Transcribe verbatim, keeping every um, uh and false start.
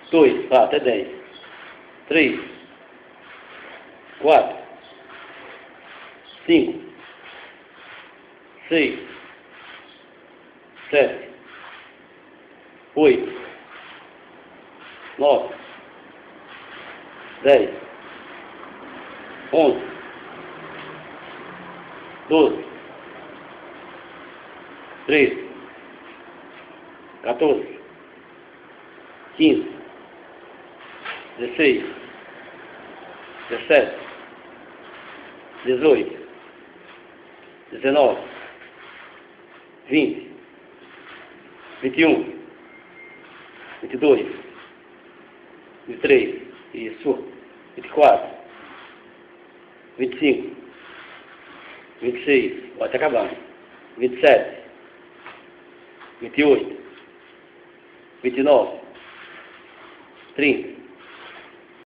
dois, vá, até dez. três, quatro, cinco, seis, sete, oito, nove, dez, onze, doze, treze, quatorze, quinze, dezesseis, dezessete, dezoito, dezenove, vinte, vinte e um, vinte e dois, vinte e três, isso, vinte e quatro, vinte e cinco, vinte e seis, pode acabar, vinte e sete, vinte e oito, vinte e nove, trinta,